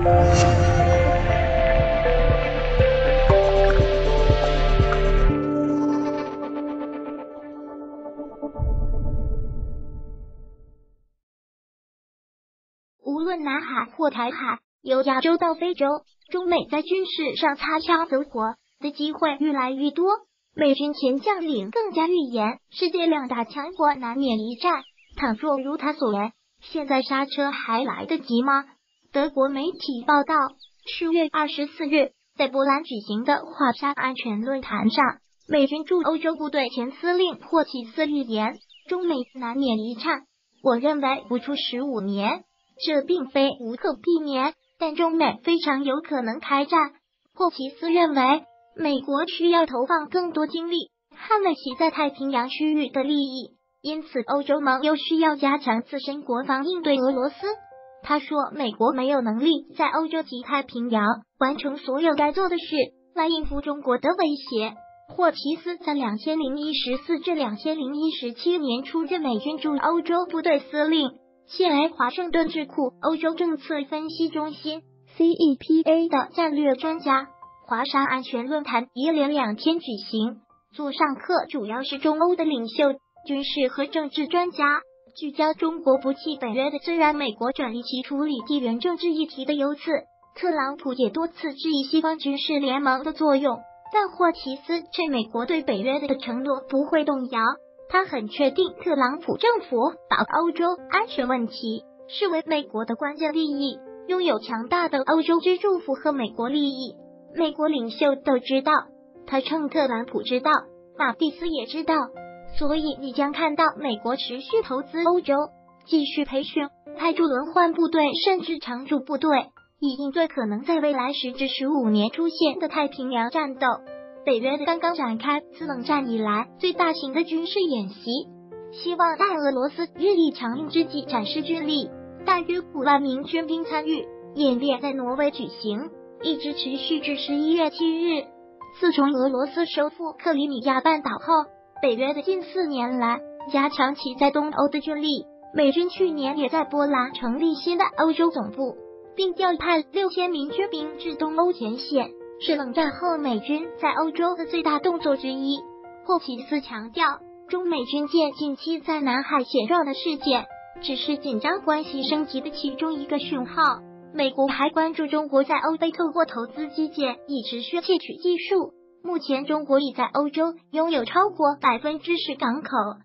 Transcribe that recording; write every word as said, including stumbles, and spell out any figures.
无论南海或台海，由亚洲到非洲，中美在军事上擦枪走火的机会越来越多。美军前将领更加预言，世界两大强国难免一战。倘若如他所言，现在刹车还来得及吗？德国媒体报道，十月二十四日，在波兰举行的华沙安全论坛上，美军驻欧洲部队前司令霍奇斯预言，中美难免一战。我认为不出十五年，这并非无可避免，但中美非常有可能开战。霍奇斯认为，美国需要投放更多精力，捍卫其在太平洋区域的利益，因此欧洲盟友需要加强自身国防应对俄罗斯。他说，美国没有能力在欧洲及太平洋完成所有该做的事，来应付中国的威胁。霍奇斯在两千零一十四至两千零一十七年出任美军驻欧洲部队司令，现为华盛顿智库欧洲政策分析中心 C E P A 的战略专家。华沙安全论坛一连两天举行，座上客主要是中欧的领袖、军事和政治专家，聚焦中国不弃北约的。虽然美国转移其处理地缘政治议题的优次，特朗普也多次质疑西方军事联盟的作用，但霍奇斯称美国对北约的承诺不会动摇。他很确定，特朗普政府把欧洲安全问题视为美国的关键利益，拥有强大的欧洲支柱符合美国利益。美国领袖都知道，他称特朗普知道，马蒂斯也知道，所以你将看到美国持续投资欧洲，继续培训、派驻轮换部队甚至常驻部队，以应对可能在未来十至十五年出现的太平洋战斗。北约刚刚展开自冷战以来最大型的军事演习，希望在俄罗斯日益强硬之际展示军力，大约五万名军兵参与演练，在挪威举行，一直持续至十一月七日。自从俄罗斯收复克里米亚半岛后，北约的近四年来加强其在东欧的军力。美军去年也在波兰成立新的欧洲总部，并调派六千名军兵至东欧前线，是冷战后美军在欧洲的最大动作之一。霍奇斯强调，中美军舰近期在南海险状的事件只是紧张关系升级的其中一个讯号。美国还关注中国在欧非透过投资基建以持续窃取技术。目前中国已在欧洲拥有超过百分之十港口，